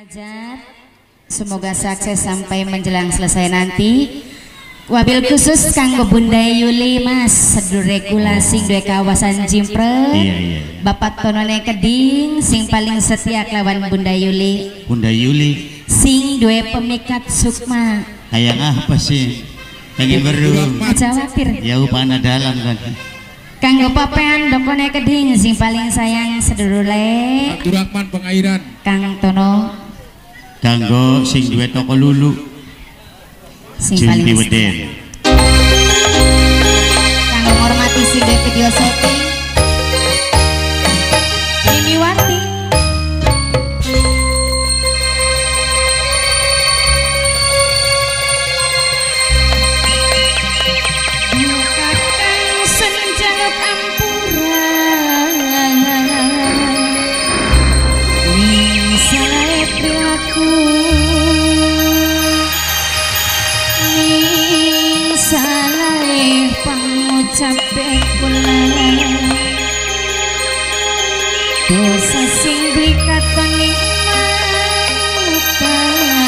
hajat, semoga sukses sampai menjelang selesai nanti. Wabil khusus kanggo Bunda Yuli Mas sedulur regulasi dua kawasan Jimpret. Bapak Tonone Keding sing paling setia kelawan Bunda Yuli. Bunda Yuli sing dua pemikat sukma. Hayang apa sih? Pengen baru. Khawatir. Ya upana dalam kan. Kanggo papean Dokone Keding sing paling sayang sedulure. Abdurrahman Pengairan. Kang Tono. Kanggo sing duwe toko lulu. Sing paling Weden. Kanggo ngormati sing duwe video setting. Mimiwati. Capek kula dosa sing brikaton ing mata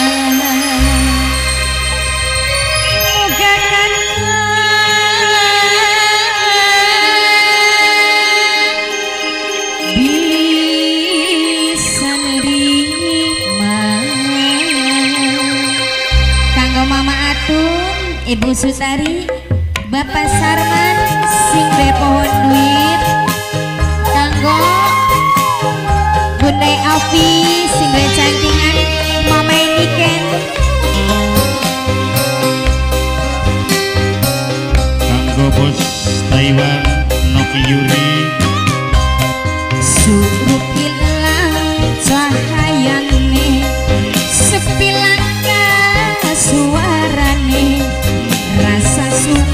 muga kan bisa nerima kanggo Mama Atung, Ibu Sutari, Bapak Sarman sing be pohon duit, kanggo Bunda Afi sing be cantingan, Mama Niken, kanggo Bos Taiwan Noki Yuri, suruh hilang cahayane, sepilangka suarane, rasa suku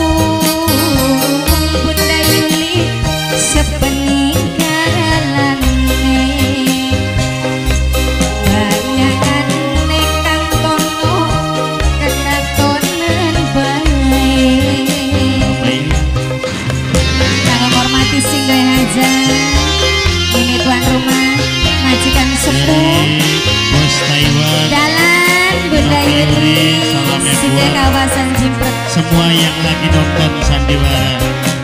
kawasan Jimpret. Semua yang lagi nonton Sandiwara,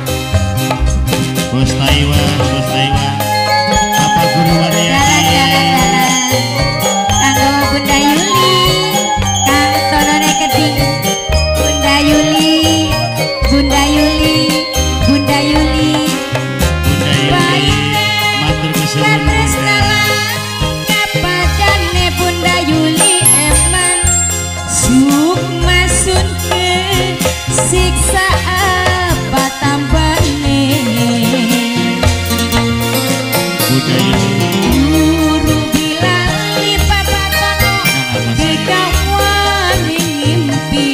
Bos Taiwan, apa guru kanggo Bunda Yuli, Kang Tonone Keding, Bunda Yuli, matur kesuwun kapadane Bunda Yuli eman sukma siksa apa tambane guru bilang li Papa Tono dekawan mimpi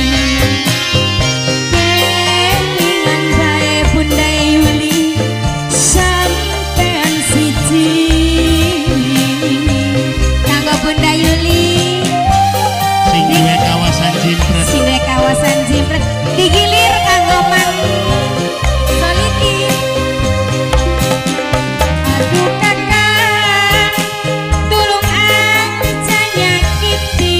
kelingan bae Bunda Yuli sampean siji kanggo Bunda Yuli sing duwe kawasan Jimpret digilir kanggo Mang Soliti. Aduh kakak tulung aja nyakiti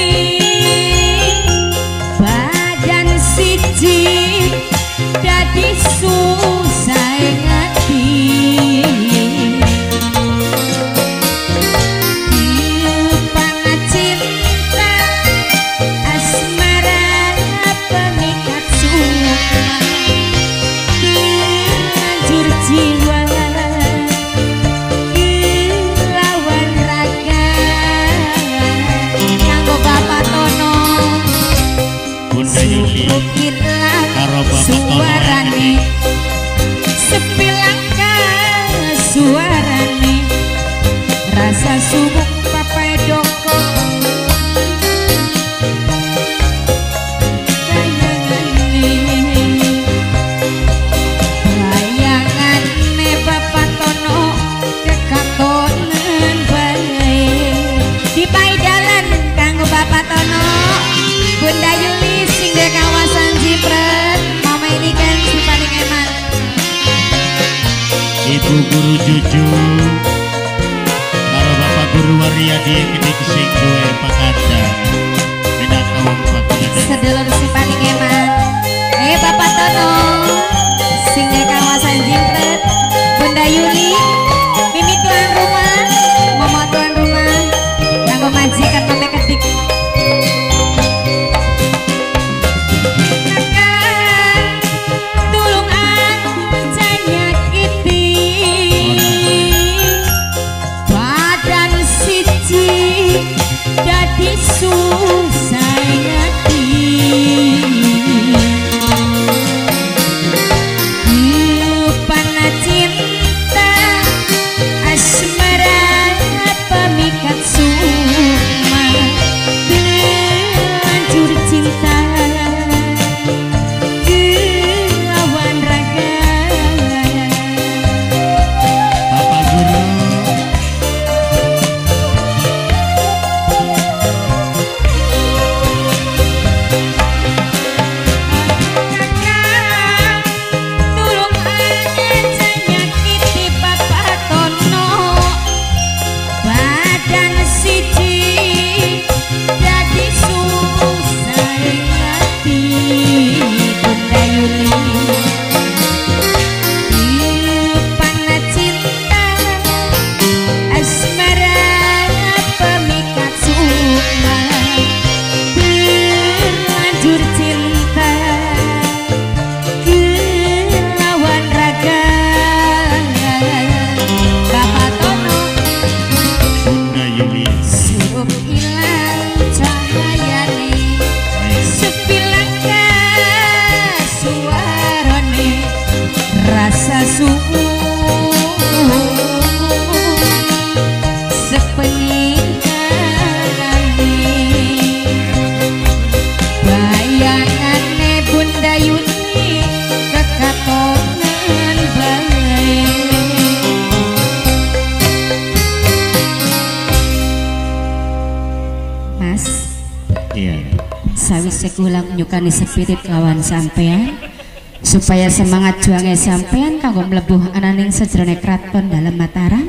badan siji dadi susah ngati suarane sepilangka suarane rasa subuk papai doko bayangane Bapak Tono kekatonan bae di paidalan kanggo Bapak Tono Bunda Yuli sing de kawasan Jimpret, Mama ini kan si paling eman. Ibu guru Cucu karo Bapak guru Guru waria di gede sing duwe pakada Minangkawang pakulan sedulur si paling emang Bapak Tono sing di kawasan Jimpret Bunda Yuli Mimi tuan rumah Mama tuan rumah kanggo majikan mame kedik sekulang nyukani spirit lawan sampean supaya semangat juangnya sampean kanggo mlebuh ananing sejroning kraton dalam Mataram.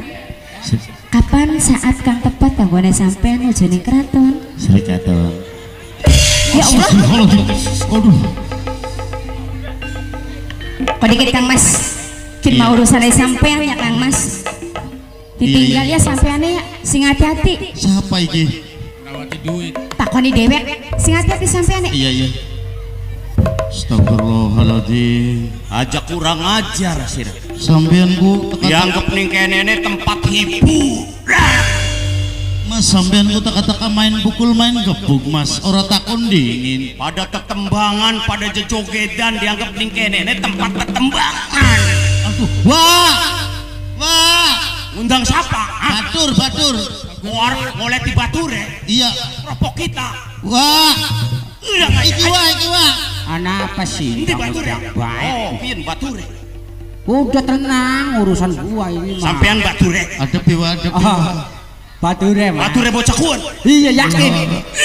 Kapan saat kang tepat kanggone sampean nuju ning kraton? Srikaton. Ya Allah. Aduh. Kok dikit Kang Mas. Kin mau urusan sampean ya Kang Mas. Ditinggal ya sampeane ya sing hati-hati. Siapa iki? Nawati duit. Takoni dewek sing hati-hati sampean. Iya. Astagfirullahaladzim. Aja kurang ajar sih. Sampean ku dianggap ning kene tempat hiburan. Mas sampean ku taka-taka main pukul main gebuk Mas, ora takon dingin. Pada tetembangan, pada jejogedan dianggap ning kene tempat tetembangan. Aduh, wah. Undang siapa? Batur. Keluar mulai di Bature. Iya. Ropok kita. Wah. Iki wah. Anak apa sih? Ini Bature. Baik. Oh, pian Bature. Udah tenang urusan gua ini mah. Sampean Bature. Ada piwa. Bature mah. Bature bocah kuat. Iya yakin.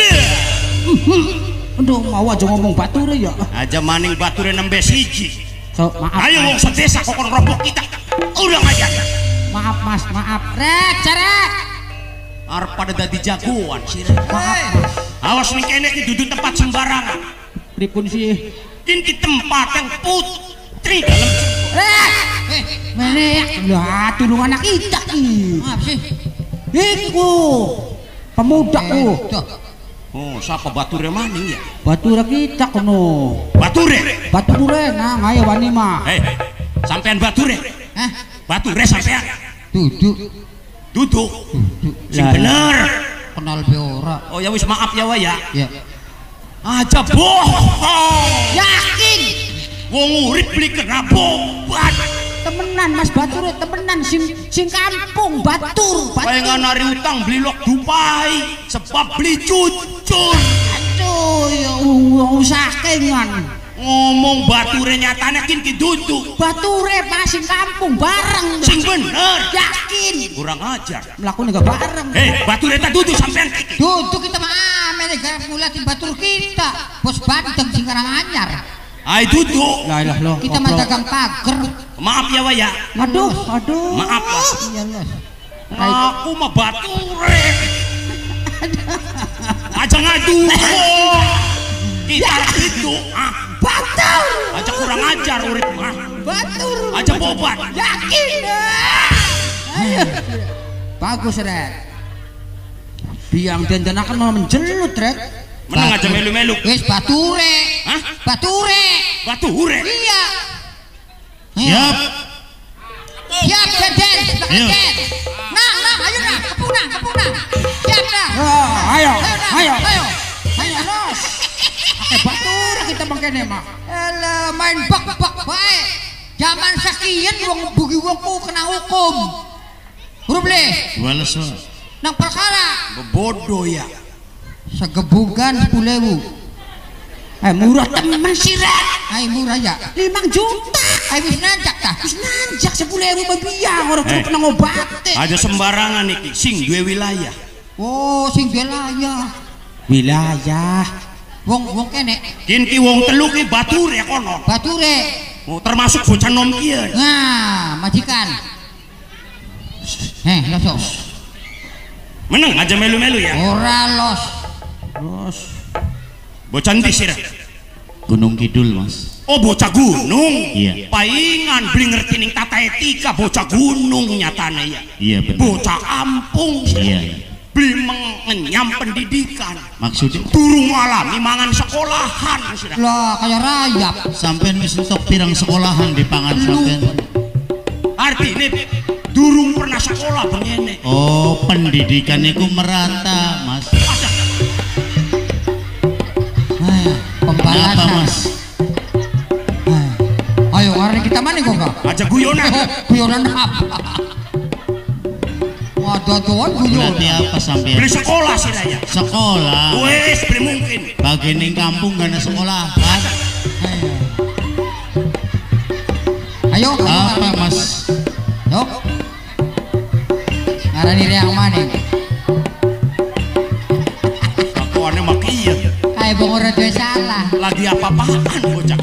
Aduh mau aja ngomong Bature ya. Aja maning Bature nembe siji. So, maaf. Ayo wong sedesa kok ropok kita. Udah aja. Maaf Mas, maaf. Rek, carek. Arep pada dadi jagoan sih. Maaf Mas. Awas ning kene iki dudu tempat sembarangan. Pripun sih? Ini tempat yang putri dalam. Mene lah tulung anak kita ki. Maaf sih. Iku pemudaku. Oh, siapa Bature maning ya? Bature kita kono. Bature. Bature nang ayo wani mah. Sampean Bature. Hah? Bature sampean. Duduk. Sing Lah, bener. Kenal be ora. Oh ya wis maaf ya wa ya. Ya. Aja bohong. Yakin. Wong urip beli keraboban. Temenan Mas Bature, temenan sing kampung Batur. Pengen nari utang beli lok Dubai sebab beli cucur. Aduh ya wong sakengan. Ngomong Bature nyatane kin duduk. Bature Mas sing kampung bareng. Sing bener. Yakin. Kurang ajar. Mlakune gak bareng. Bature tak duduk sampean. Duduk kita mah mereka mulai di Batur kita. Bos Bandeng sing Karanganyar. Ai duduk. Lah ilah loh. Kita mah dagang pager. Maaf ya wa ya. Aduh. Maaf Mas. Iyalah. Aku mah bature. Aja ngadu. Kita itu Batur. aja kurang ajar urip mah. Batur. Aja bobat. Yakin. Ayo. Bagus, Red. Biang dandan akan mau menjelut, Red. Menang aja melu-melu. Wis bature. Hah? Bature. Bature. Iya. Siap. Siap, Den. Ayo. Nah, ayo nah, kepung nah. Siap dah. Ayo. Ayo, Ros. Batur kita mangkene mah. Elah, main bak bae. Zaman sakian wong bugi wongku kena hukum. Ruble. Wales wa. Nang perkara Bodoh ya. segebugan 10.000. Murah temen sih, Red. Murah ya. 5 juta. Wis nanjak tah. Wis nanjak 10.000 biang orang cukup nang obate. Aja sembarangan iki, sing duwe wilayah. Oh, sing wilayah. Wong kene Kin ki wong telu ki bature kono. bature. Oh, termasuk bocah nom kieu. Nah, majikan. Losok. Meneng aja melu-melu ya. Ora los. Bocah ndi sira? Gunung Kidul, Mas. Oh, bocah gunung. Iya. Paingan beli ngerti ning tata etika bocah gunung nyatane ya. Iya benar. Bocah kampung. Iya. Beli mengenyam pendidikan. Maksudnya Durung ngalami mangan sekolahan sira. Lah kayak rayap. sampean wis entuk pirang sekolahan di pangan sampean. Artine durung pernah sekolah begini. Oh, pendidikan itu merata, Mas. Kenapa, Pembalasan. Mas? Ayo hari kita mana kok enggak? Aja guyonan. Guyonan apa? Waduh, guyon. Berarti apa sampean? Beli sekolah sih raya. Sekolah. Wes beli mungkin. Bagi ning kampung gak ada sekolah, kan? Ayo, Apa, Mas? Yuk. Ngarani yang mana? Akuannya mak iya. Ayo bong ora duwe salah. Lagi apa-apaan bocah.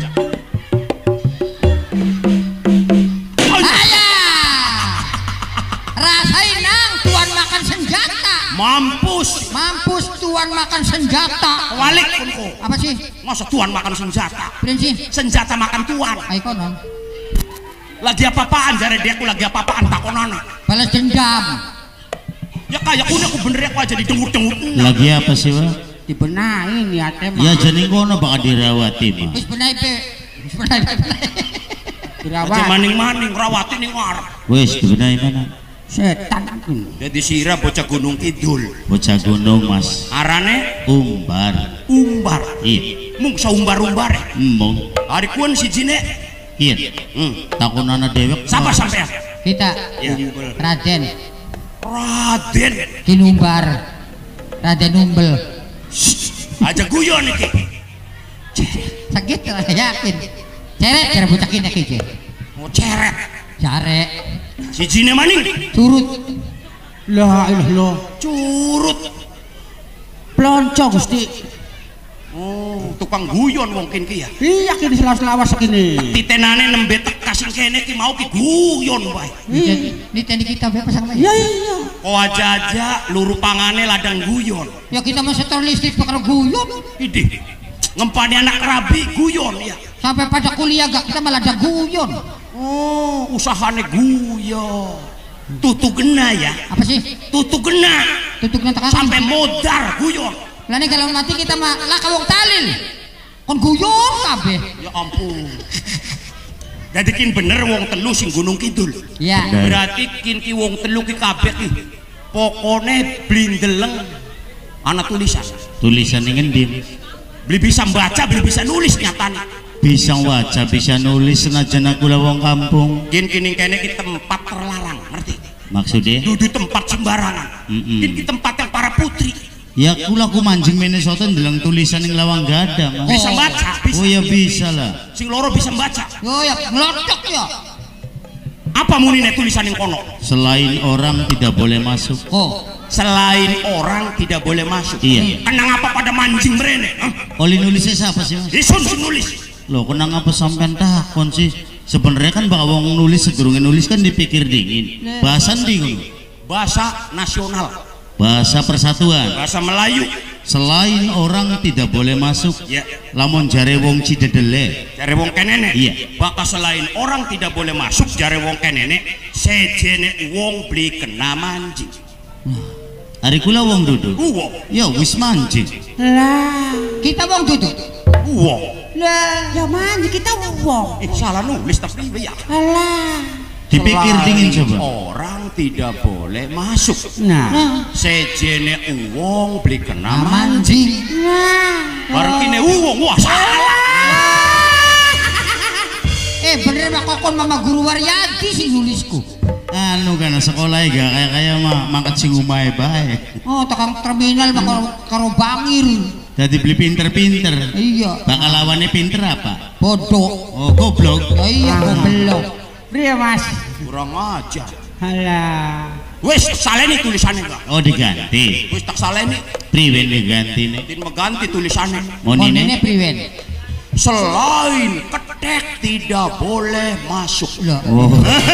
Ayah. Rasain nang tuan makan senjata. Mampus Tuan makan senjata. walik kunku. Apa sih? Masa tuan makan senjata? Prinsip. Senjata makan tuan. Ayo konon. Lagi apa-apaan jare dia aku lagi apa-apaan takonana. Balas dendam. Ya kayak aku bener aku aja didengut-dengut. Lagi apa sih, Pak? Dibenahin ya tema. Ya jadi kono bakal dirawati, Mas. Wis benahi pe. Wis benahi. Aja Dirawat. maning-maning rawati ning ngarep. Wis dibenahi mana? Setan. Jadi sira bocah Gunung Kidul. Bocah gunung, Mas. Arane Umbar. umbar. Iya. Mung saumbar-umbar. Embong. Hari kuan sijine. Iya. Takunana dewek. Siapa sampean? Kita Ya. Raden Raden. Kinumbar. Raden Umbel. Aja guyon iki. Sakit yakin. Ceret cara bocah kene iki. Mau ceret. Jare Sijine maning. turut La ilah Curut. Plonco Gusti. Oh, tukang guyon mungkin ki ya. Iya kini selawas-selawas segini. Titenane nembe kasing kene ki mau ki guyon bae. ini tadi kita berapa sama Iya iya. Kok aja luru pangane ladang guyon. ya kita mau setor listrik bakal guyon Idih. Ngempani anak rabi guyon ya. sampai pada kuliah gak kita malah ada guyon. Oh, usahane guyon. Tutu gena ya. Apa sih Tutu gena. tutup nanti Sampai modar guyon. lah nih kalau mati kita mah lah kawong talil kon guyon kabeh. Ya ampun. Jadi kin bener wong telu sing Gunung Kidul. Ya Berarti kin ki wong telu ki kabeh ki pokone blindeleng ana tulisan. Tulisan yang ngendi? Beli bisa baca, beli bisa nulis nyatane. Bisa waca, bisa nulis senajan aku lah wong kampung. Kin kini kene ki tempat terlarang, ngerti? Maksudnya? Dudu tempat sembarangan. Kin ki tempat yang para putri. Ya kula ku manjing Minnesota ndeleng tulisan yang lawang gada, Mas. Bisa baca, bisa. Oh ya bisa lah. Sing loro bisa baca. yo ya ngelocok ya. Apa munine tulisan yang kono? Selain orang tidak boleh masuk. Oh Selain orang tidak boleh masuk. Iya. Kenang apa pada mancing mrene? Oli nulisnya siapa sih, Mas? Isun sing nulis. Loh, kenang apa sampean takon sih? Sebenarnya kan bakal wong nulis sedurunge nulis kan dipikir dingin. Bahasan dingin. bahasa nasional, bahasa persatuan. bahasa Melayu. Selain orang tidak boleh masuk, Ya, lamun jare wong Cidedele. jare wong kenene. Iya. Bakal selain orang tidak boleh masuk jare wong kenene, sejene wong beli kena mancing. Hari kula wong duduk. Uwong, Ya wis mancing. Lah, Kita wong duduk. uwong. Lah, ya manji kita wong. Salah nulis tapi ya. Alah. Dipikir dingin coba. Orang tidak boleh masuk. Nah, Sejene uwong beli kena mancing. mancing. Bareng kene uwong, wah salah. Bener mah kokon Mama Guru Waryadi sing nulisku. Anu kan sekolah gak kayak mah mangkat sing umahe bae. Oh, tukang terminal mah karo bangir. Jadi beli pinter-pinter. Iya, Bakal lawannya pinter apa? bodoh. Oh goblok. Ya iya, goblok. priye Mas? Kurang ajar. Alah. Wis saleni tulisannya enggak? Oh diganti. Wis tak saleni. Priwen diganti nih. Tin meganti tulisannya. Monine. Monine priwen. Selain ketek tidak boleh masuk. Lah, Oh.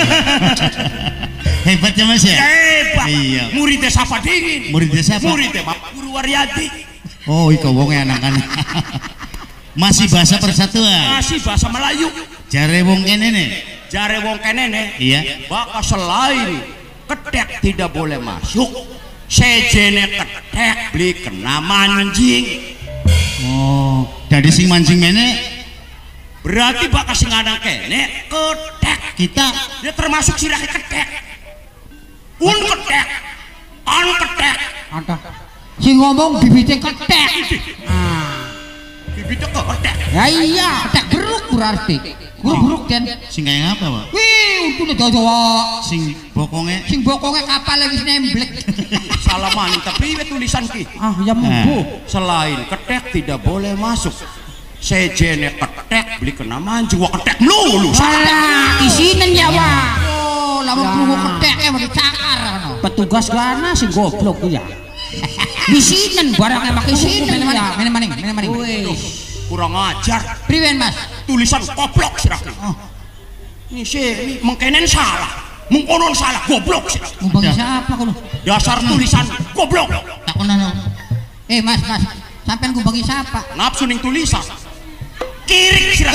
Hebat ya Mas ya? Hebat. Iya. Muridnya siapa dingin? Muridnya siapa? Muridnya Bapak Guru Waryadi. Oh iko wongnya anak-anak. Masih bahasa persatuan. Masih bahasa Melayu. Jare wong kene nih. Jare wong kenene. Iya. Bakal selain ketek tidak boleh masuk, sejene ketek beli kena mancing. Oh, dari sing mancing mene Berarti bakal sing anak kene ketek. kita Dia termasuk sirah ketek. Un ketek. An ketek. ada. Si ngomong bibitnya ketek. Bibitnya ketek. Ya iya, ketek beruk berarti. Beruk dan sing kayak apa, Pak? wih, untune dawa. Sing bokongnya Sing bokongnya kapal wis nemblek. Salaman tapi tulisan ki. Ya mumpu. Selain ketek tidak boleh masuk. Sejene ketek beli kena mancing. Wah ketek melulu. Alah, isinan ya, Wak. Oh, lawan krungu ketek mau dicakar ono. Petugas gana si goblok ya. Isinan barangnya pakai isinan ya. Mana maning. Kurang ajar. Priwen, Mas? Tulisan goblok sirah. Ini sih mengkenen salah. Mengkonon salah goblok sirah. Ngumpang siapa kono? Dasar tulisan goblok. takonan. Mas, sampean ngumpangi siapa? Nafsu ning tulisan. Kirik sirah.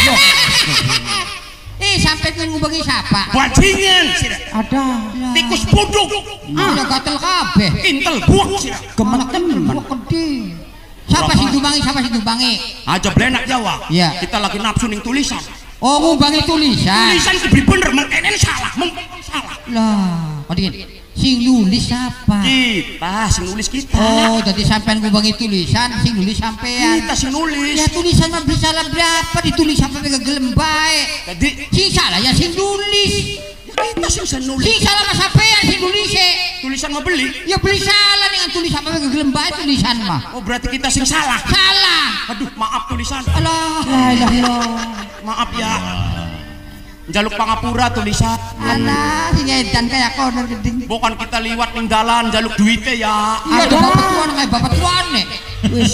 Sampean ngumpangi siapa? Bajingan sirah. Ada. Tikus bodok. Udah gatel kabeh. Kintel buak sirah. Gemetemen. Wah, gede. Siapa sing dumbangi? Aja blenak Jawa. Iya. Kita lagi nafsu ning tulisan. Oh, ngumpangi tulisan. Tulisan kebri bener mengkenen salah. Mengkonon salah. Lah, kodin. Sing nulis siapa? Kita sing nulis kita. Oh, jadi sampean ngumpangi tulisan, sing nulis sampean. Kita sing nulis. Ya tulisan mah bisa salah berapa ditulis sampai kegelem bae. Jadi Sing salah ya sing nulis. kita sing nulis. Sing salah mah sampean sing nulis. Tulisan mau beli. Ya beli salah dengan tulis sampai kegelem bae tulisan mah. Oh berarti kita sing salah. Salah. Aduh maaf tulisan. Alah. La ilaha illallah. Maaf ya. Jaluk pangapura tulisan. Alah, sing edan kayak kono geding. Bukan kita liwat ning dalan jaluk duitnya ya. Iya, ada bapak tuan kayak bapak tuane. Wis.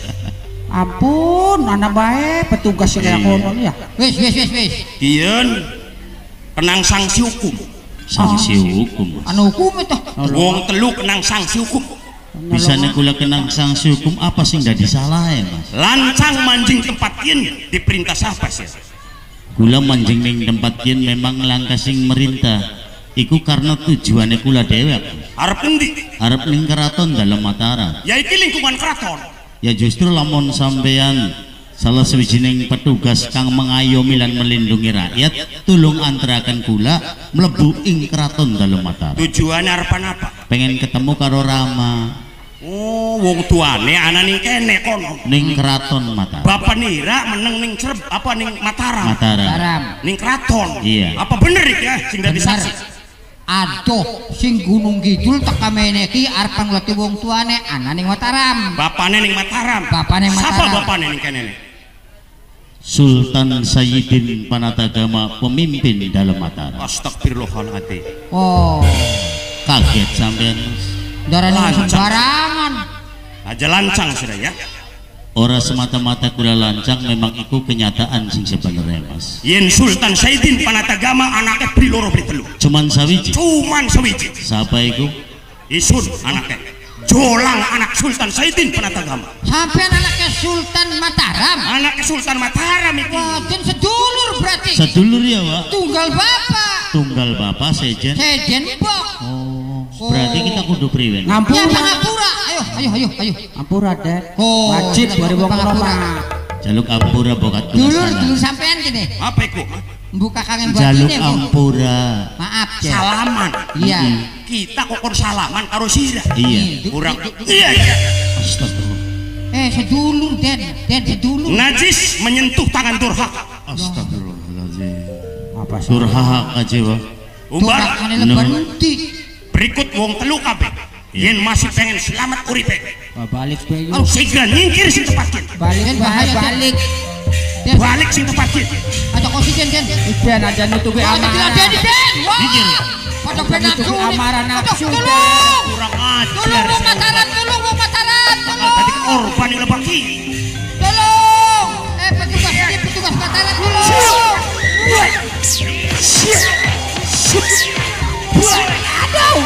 Ampun, anak baik petugas yang kayak kono ya. Wis. Kian kenang sanksi hukum. Sanksi hukum. Anu hukum itu. Wong telu kenang sanksi hukum. Bisa kula kenang sanksi hukum apa sing dadi salah ya, Mas? Lancang mancing tempat kian diperintah siapa sih? Kula manjing ning tempat yen memang langkah sing merintah. Iku karena tujuannya kula dewek. Arep endi? Arep ning keraton dalam Mataram. Ya iki lingkungan keraton. Ya justru lamun sampeyan salah sewijining petugas kang mengayomi lan melindungi rakyat, tulung antaraken kula mlebu ing keraton dalam Mataram. Tujuannya arepan apa? Pengen ketemu karo Rama Oh, wong tuane ana ning kene kono. ning keraton Mataram. Bapak Nira meneng ning Cereb apa ning Mataram? Mataram. Ning keraton. Iya. Apa bener iki ya sing dadi Bener. saksi? Aduh, sing Gunung Kidul tak kamene iki arep ngleti wong tuane ana ning Mataram. Bapane ning Mataram. Bapane ning Siapa Mataram. bapane ning kene? Sultan Sayyidin Panatagama, pemimpin dalam Mataram. Astagfirullahaladzim. Oh, Kaget sampean. darane Lancang. sembarangan. Aja lancang sudah ya. ora semata-mata kula lancang, memang iku kenyataan sing sebenarnya Mas. Yen Sultan Saidin Panatagama anaknya beli loro beli telu. Cuman sawiji. Siapa iku? Isun anaknya. Jolang anak Sultan Saidin Panatagama. Sampean anaknya Sultan Mataram. Anaknya Sultan Mataram itu. Wah, dan sedulur berarti. Sedulur ya, Pak. Tunggal bapak Sejen. Mbok. Oh, berarti kita kudu priwen. Ya pangapura. Ayo. Ampura deh. Oh, wajib dari wong Roma. Jaluk ampura bokat dulur sampean gini. Apa iku? Buka kangen buat jaluk ini, ampura. Maaf, salaman. Iya. Kita kokon salaman karo sirah. Iya. Kurang. Iya. Astagfirullah. Sedulur Den sedulur. Najis menyentuh tangan durhaka. Astagfirullahaladzim. Apa sih? Durhaka aja, Pak. Umbar. Berikut wong telu kabeh. Yen masih pengen selamat uripe. Balik bae. Segera nyingkir sing tepatin. Balik. Balik sing tepatin. Ada konsisten Den. Ben aja nutupi amarah. Mikir. Pada benakku amarah nafsu. Kurang ajar. Tolong wong Mataram. Tadi korban yang lebaki. Tolong. Petugas Mataram tolong. Aduh.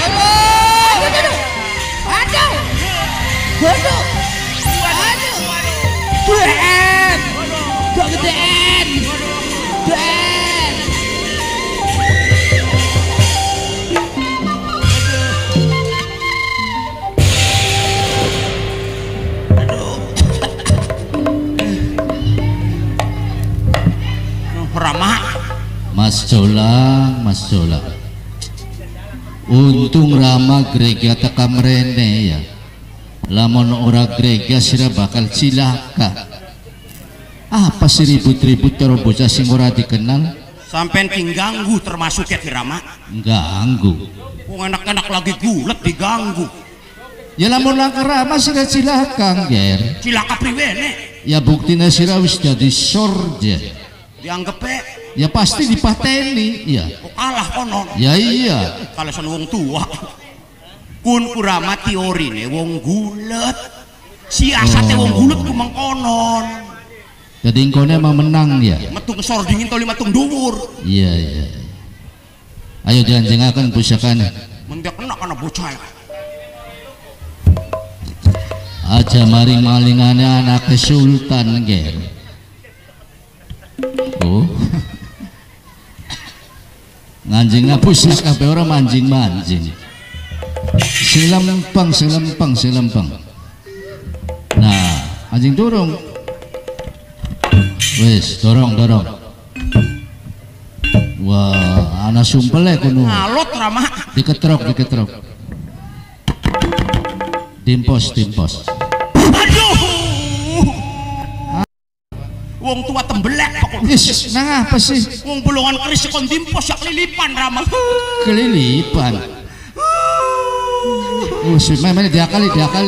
Mas Jolang. Untung Rama gereja teka mrene ya. Lamun ora gereja sira bakal cilaka. Apa sih ribut-ribut karo bocah sing ora dikenal? Sampean ki ganggu termasuk ya Rama. Ganggu. Wong anak-anak lagi gulet diganggu. Ya lamun langkah Rama sira cilaka, Ger. Cilaka priwene? Ya buktinya sira wis dadi sorja. Dianggepe ya pasti dipateni ya. Kok kalah konon. Ya iya. Kalau son wong tua. Kun kurama teorine wong gulet. Siasate wong gulet ku mengkonon. Jadi engkone emang menang ya. Metu ngesor dingin toli matung dhuwur. Iya. Ayo janjengaken pusakane. Mentek kena kana bocah. Aja maling-malingane anak Sultan, Ger. Oh. Nganjing ngapus kabeh ora manjing-manjing. Selempang. Nah, anjing dorong. Wes, dorong. Wah, ana sumpele kuno. Ngalot Rama. Diketrok. Dimpos. Aduh. Wong tua tembelek pokok. Yes, nang apa sih? Wong bolongan keris kon dimpos sak kelilipan Rama. Kelilipan. Oh, si memang dia kali.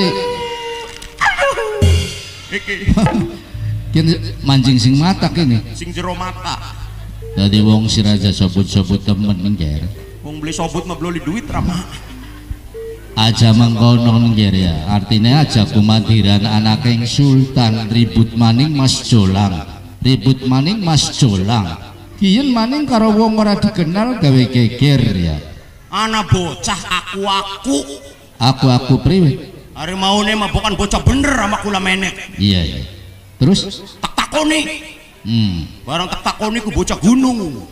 Iki. Kini mancing sing mata kini. Sing jero mata. Tadi wong si raja sobut temen nengger. Wong beli sobut mah beli duit Rama. Aja mengkono nengger ya. Artinya aja kumadiran anak yang Sultan ribut maning Mas Jolang. Kiyen maning karo wong ora dikenal gawe geger ya. Ana bocah Aku priwe. Hari maune mah bukan bocah bener sama kula menek. Iya. Terus tak takoni. Barang tak takoni ku bocah gunung.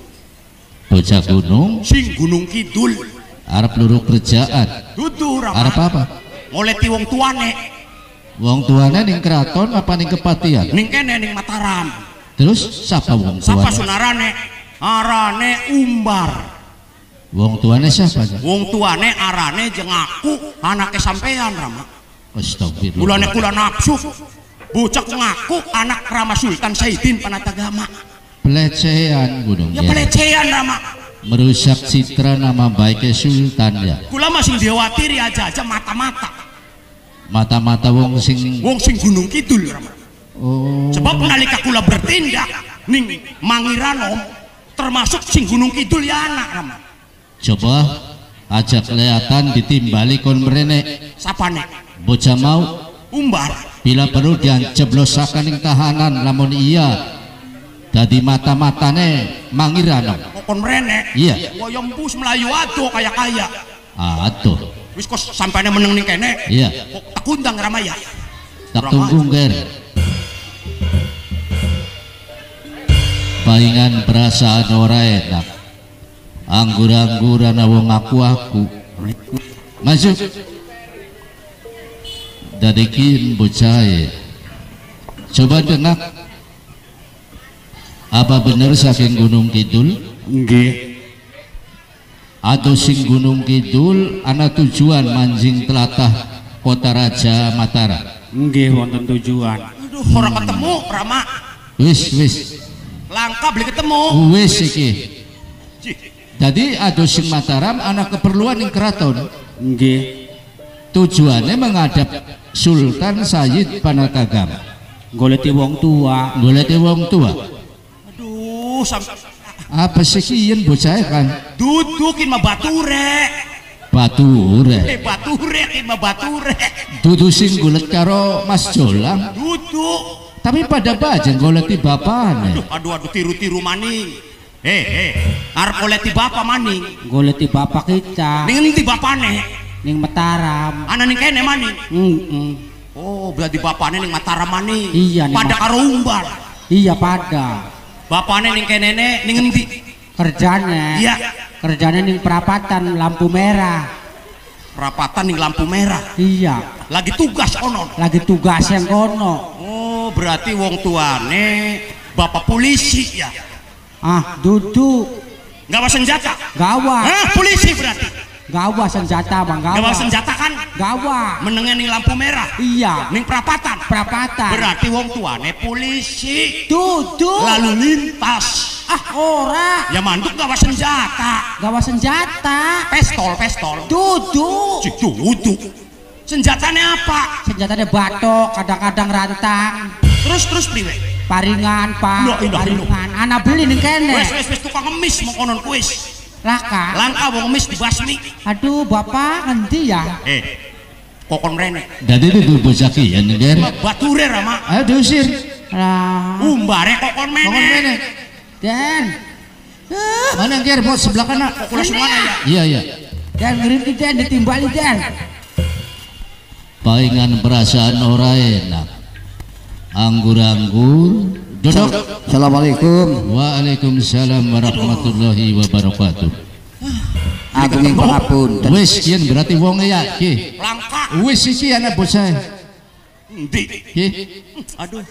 Sing Gunung Kidul. Arab luru kerjaan. Dudu Rama. Arab apa? Ngoleti wong tuane. Wong tuane ning keraton apa ning kepatihan? Ning kene ning Mataram. Terus siapa wong tuane? Siapa sunarane? Arane Umbar. Wong tuane siapa? Wong tuane arane jeung aku anake sampean Rama. Astagfirullah. Mulane kula nafsu. Bocah ngaku anak Rama Sultan Saidin Panatagama. Pelecehan gunung. Ya pelecehan Rama. Merusak citra nama baiknya Sultan ya. Kula masih diwatiri aja mata-mata wong sing Gunung Kidul Rama. Oh. Sebab nalika kula bertindak ning Mangiranom termasuk sing Gunung Kidul ya anak Rama. Coba aja kelihatan ditimbali kon mrene. Sapane? Bocah mau Umbar. Bila perlu dianceblosakan ing tahanan lamun iya dadi mata-matane mangirana. Kokon mrene. Iya. Koyo empus melayu ado kaya-kaya. Atuh. Wis kok sampane meneng ning kene. Iya. Kok tak undang Ramaya. Tak tunggu nger. Paingan perasaan ora enak. Anggur-angguran wong aku. Masuk. Dadekin bocah. Coba dengak. Apa bener saking Gunung Kidul? Nggih. Atau sing Gunung Kidul ana tujuan manjing telatah Kota Raja Mataram? Nggih wonten tujuan. Aduh, ora ketemu Rama. Wis Langka beli ketemu. wis iki. Jadi aduh sing Mataram ana keperluan ing keraton. Nggih. Tujuannya menghadap Sultan Sayyid Panatagama. Goleti wong tua. Goleti wong tua. Aduh, Apa sih kiyen bocah kan? dudukin mah bature. Bature. Bature ki mah bature. Dudu sing golet karo Mas Jolang. Duduk. Tapi pada bajeng goleti bapane. Aduh tiru-tiru maning. Arep goleti bapak maning. Goleti bapak kita. Ning endi bapane? Ning Mataram. Ana ning kene maning. Oh, berarti bapane ning Mataram maning. Iya, ning Pada karo Umbar. Iya pada. Bapane ning kene ning endi? Kerjanya. Iya. Kerjanya ning perapatan lampu merah. Rapatan ning lampu merah. Iya. Lagi tugas konon. Lagi tugas yang kono. Oh, berarti wong tuane bapak polisi ya. Ah, duduk. Gawa senjata. Gawa. Hah, polisi berarti. Gawa senjata bang. Gawa. Gawa senjata kan? Gawa. Menenge ning lampu merah. Iya. Ning perapatan. Perapatan. Berarti wong tuane polisi. Duduk. Lalu lintas. Ah ora. Ya manduk gawa senjata. Gawa senjata. Pestol. Duduk. Duduk. Senjatanya apa? Senjatanya batok, kadang-kadang rantang. Terus priwe? Paringan pak. Loh, indah, Paringan. Anak beli nih kene. Wes tukang ngemis mengkonon kuis. Laka. Langka wong ngemis dibasmi. Aduh bapak ngendi ya? Kokon mrene. Jadi itu bocah kiyen nger. Bature Rama. Ayo diusir. Lah. Umbare kokon mene. Dan. Mana nger bos sebelah kanan? Kula semana ya. Iya. Dan ngirim kita ditimbali dan. Paingan perasaan ora enak. Anggur-anggur. Duduk. Assalamualaikum. Waalaikumsalam warahmatullahi wabarakatuh. Aku ning pangapunten. Wis kiyen berarti wong ya ki. Langka. Wis iki ana bocah. Endi? Ki. Aduh.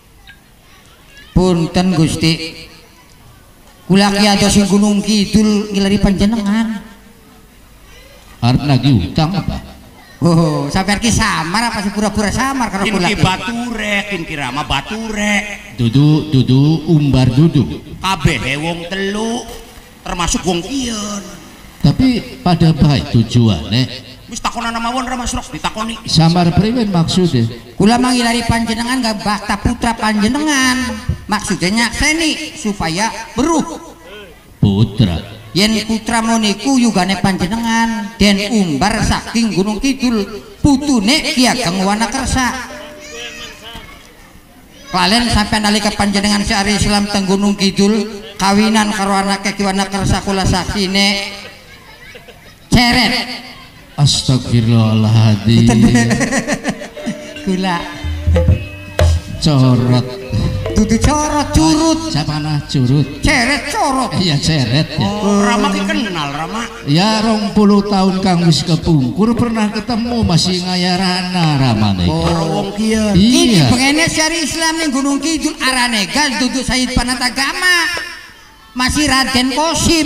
Punten Gusti. Kula ki ados sing Gunung Kidul ngilari panjenengan. Arep nagih utang apa? Oh, sampean ki samar apa sih pura-pura samar karo kula Kin ki? bature, kin kirama bature. Dudu umbar dudu. Kabeh wong telu termasuk wong kiyen. Tapi pada baik tujuannya. Wis takonan mawon Rama Srok ditakoni. Samar priwen maksudnya? Kula mangilari panjenengan gak bakta putra panjenengan. Maksudnya nyakseni supaya beruh. Putra. Yen putra moniku yugane panjenengan den umbar saking Gunung Kidul putune Ki Ageng Wanakersa. Kalian sampai nalika panjenengan sehari Islam teng Gunung Kidul kawinan karo anake Ki Wanakersa kula saksine ceret. Astagfirullahaladzim. Kula Corot. dudu corot curut Siapa nah curut? ceret corot. Iya ceret ya. Rama ki kenal Rama. Ya 20 tahun kang wis kepungkur pernah ketemu masih ngayarana ramane. Karo wong kiyen. Ini Iya. pengennya syari Islam ning Gunung Kidul arane gal dudu Sayyid Panatagama masih Raden Kosim.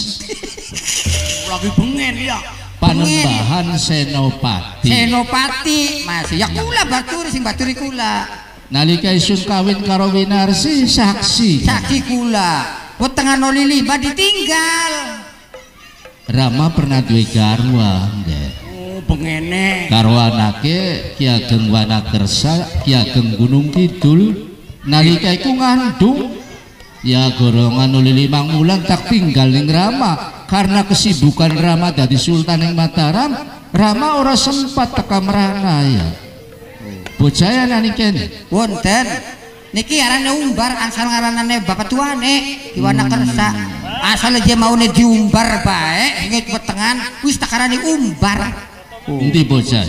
Lagi bengen ya. Panembahan Senopati. Senopati masih ya kula batur sing baturi kula Nalika isun kawin karo Winarsi saksi. saksi kula wetengah 05 ditinggal. Rama pernah duwe garwa nggih. Oh, bengene. Karo anake Ki Ageng Wanakersa, Ki Ageng Gunung Kidul. Nalika iku ngandung. Ya gorongan 5 wulan tak tinggal ning Rama karena kesibukan Rama dadi Sultan ing Mataram. Rama ora sempat teka merana ya. bocah nani kene. Wonten niki arane umbar asal ngaranane bapak tuane di Wanakersa. Asal aja maune diumbar bae ngit wetengan wis takarane umbar. Endi bocah?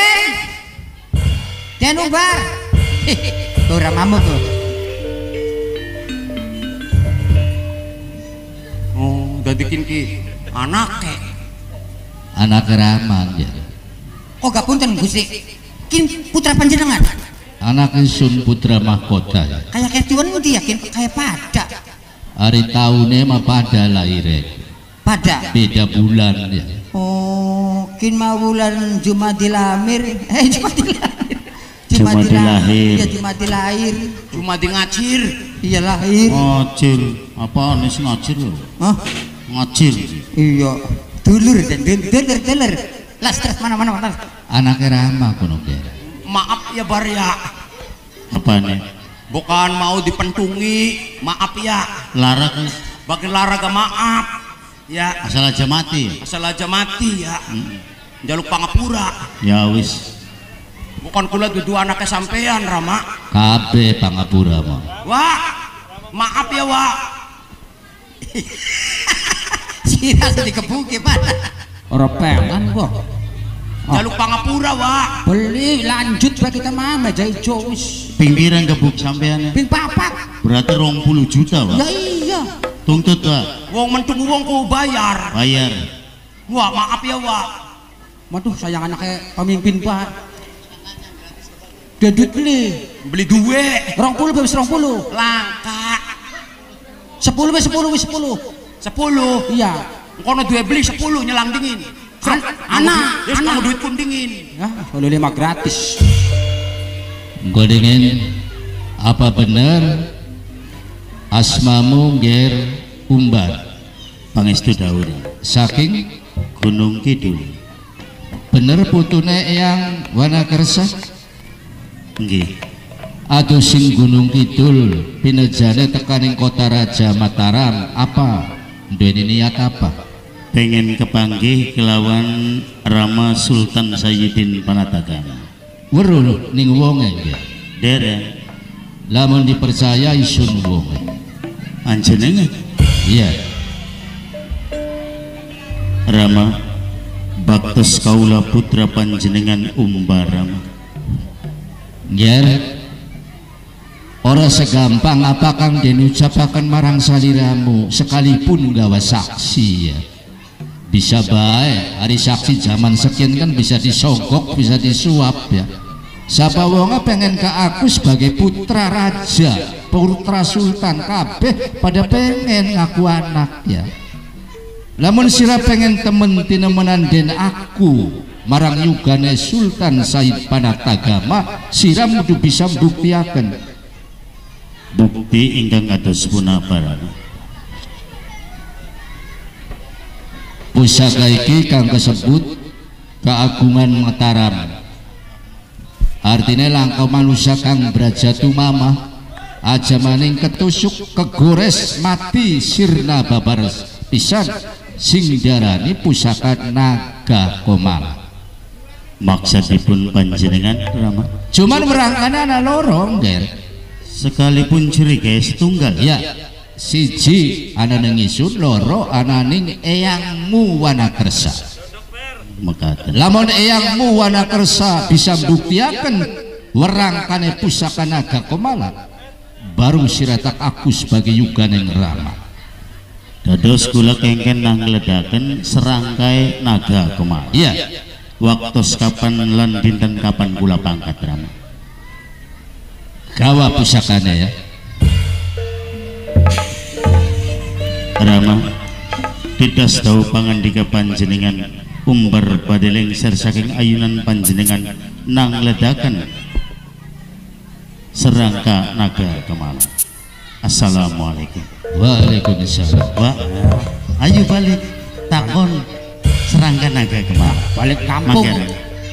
Den umbar. Ora mamut tuh. Oh, dadi ki anake. Anak Rama ya. Oh gapunten Gusti. Kin putra panjenengan. Anak Sun putra mahkota ya. Kayak ketuan ngendi yakin kayak pada. Hari tahunnya mah pada lahirnya. Pada. Beda bulan ya. Oh, kin mau bulan Jumadil Amir. Jumadil lahir. Jumadil lahir. Iya Jumadil lahir. Jumadil ngacir. Iya lahir. Ngacir. Apa nih ngacir lho? Hah? Ngacir. Iya. Dulur dan dulur. Las terus mana. Anak Rama kuno ya. Maaf ya Bar ya. Apa nih? Bukan mau dipentungi, maaf ya. Lara kan? Bagi Lara gak maaf. Ya. Asal aja mati. Asal aja mati ya. Jaluk pangapura. Ya wis. Bukan kula dudu anaknya sampean Rama. Kabeh pangapura mah. Wah, maaf ya Wak. Sira dikebuki mana? Ora pengen kok. Jaluk pangapura Wak. Beli lanjut bae kita mah meja ijo wis. Pinggiran gebuk sampean. Ping papat. Berarti 20 juta, Pak. Ya iya. Tuntut, Pak. Wong mentung wong ku bayar. Bayar. Wah, maaf ya Wak. Waduh sayang anaknya pemimpin Pak. Dia duit Beli duwe. 20 wis 20. Langka. 10 wis 10 wis 10. 10. Iya. Kono duwe beli 10 nyelang dingin. Anak. Kamu duit pun dingin. Ya, boleh 5 gratis. Gue dingin apa bener asmamu ger umbar Pangestu Daud. saking Gunung Kidul. bener putune yang Wanakersa Nggih. aduh sing Gunung Kidul pinejane tekaning kota Raja Mataram apa duweni niat apa Pengen kepanggih kelawan Rama Sultan Sayyidin Panatagama. weruh ning wonge ya Dereng lamun dipercaya isun wonge anjenengan iya Rama baktos kaula putra panjenengan Umbarama. ger ora segampang apa kang den ucapaken marang saliramu sekalipun gawa saksi ya bisa baik hari saksi zaman sekian kan bisa disogok bisa disuap ya siapa wonga pengen ke aku sebagai putra raja putra sultan kabeh pada pengen ngaku anak ya lamun sira pengen temen tinemenan den aku marang yugane Sultan Said Panatagama sira kudu bisa mbuktiaken Bukti ingkang kados punapa Rama? pusaka iki kang kesebut keagungan Mataram artinya langkah manusia kang brajatu mama aja maning ketusuk kegores mati sirna babar pisan sing darani pusaka naga komala Maksudipun panjenengan Rama? cuman merangkane ana loro nger Sekalipun curiga setunggal ya siji ana ning isun loro ana ning eyangmu Wanakersa mekaten. lamun eyangmu Wanakersa bisa buktiaken werangkane pusaka naga komala baru siratak aku sebagai yuganing Rama Dados kula kengken nangledaken serangkai naga kemala. iya Waktos kapan lan dinten kapan kula pangkat Rama? gawa pusakane ya Rama didas dawuh pangandika panjenengan umbar badhe lengser saking ayunan panjenengan nangledaken serangka naga kemala. Assalamualaikum. Waalaikumsalam Wah, ayo balik takon serangka naga kemala. Balik kampung. Mangga.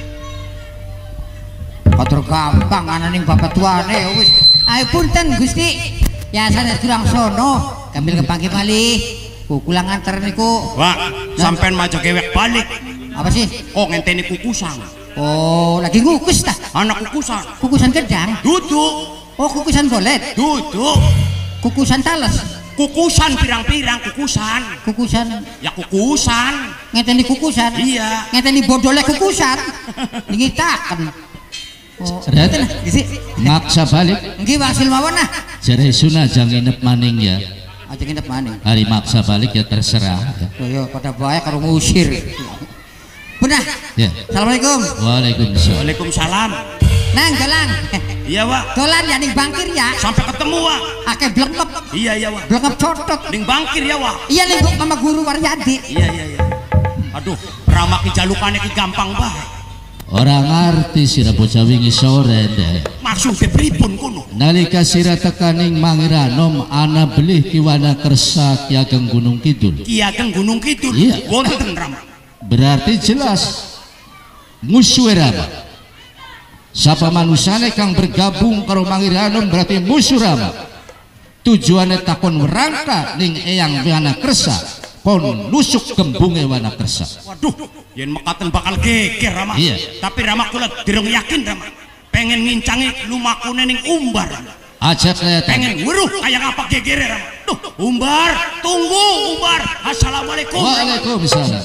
Kotor gampang ananing bapak tuane wis. Ayo punten Gusti. Ya sanes kurang sono, kambil kepanggih malih. Kula nganter niku. Wak, sampean maju kewek balik. Apa sih? Kok ngenteni kukusang. Oh, lagi ngukus tah? Anak kukusan. Kukusan gedang. Duduk. Oh, kukusan bolet. Duduk. Kukusan talas. Kukusan pirang-pirang kukusan. Kukusan. Ya kukusan. Ngeteni kukusan. Iya. Ngeteni bodole kukusan. Ngitaken. Oh, Red, gisi. maksa balik Nggih wasil mawon nah. jare sunajang nginep maning ya. Aja nginep maning. Hari maksa balik ya terserah ya. Yo pada bae karo ngusir. Benar. Ya. Assalamualaikum. Waalaikumsalam. Waalaikumsalam. Nang dolan. Iya Wak. Dolan ya ning bangkir ya. Sampai ketemu Wak. Akeh blengkep. Iya Wak. Blengkep cotot. Ning bangkir ya Wak. Iya ning Mama Guru Waryadi. Iya. Aduh, rama ki jalukane ki gampang bae. Orang ngerti sira bocah wingi sore deh. Maksudnya pripun kuno? Nalika sira tekaning Mangiranom ana belih kiwana kersa Ki Ageng Gunung Kidul. Ki Ageng Gunung Kidul. Iya. Wonten Rama. Berarti jelas musuh Rama. Sapa manusane kang bergabung karo Mangiranom berarti musuh Rama. Tujuane takon werangka ning eyang wana kersa kon nusuk gembunge wana kersa. Waduh, yen mekaten bakal geger Rama. Iya. Tapi Rama kula dirung yakin Rama. Pengen ngincangi lumakune ning umbar. Aja kelihatan. Pengen weruh kayak apa gegere Rama. Duh, umbar, tunggu umbar. Assalamualaikum. Waalaikumsalam.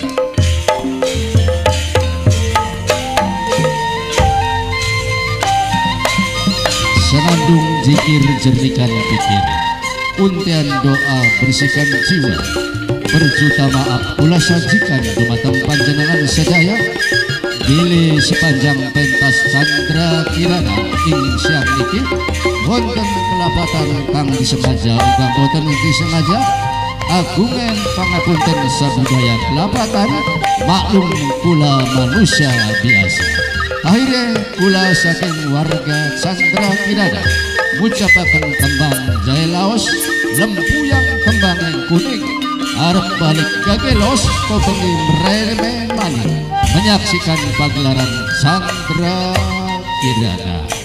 Senandung zikir jernihkan pikir, untian doa bersihkan jiwa, berjuta maaf ulah sajikan dumateng panjenengan sedaya. Bilih sepanjang pentas Chandra Kirana ing siang iki wonten kelapatan kang disengaja uga boten disengaja. Agungen pangapunten sabudaya kelapatan, maklum kula manusia biasa. Akhirnya kula saking warga Chandra Kirana ngucapaken kembang jahe laos lempuyang kembang yang kuning arep balik gagelos kopengi mereme maning menyaksikan pagelaran Chandra Kirana.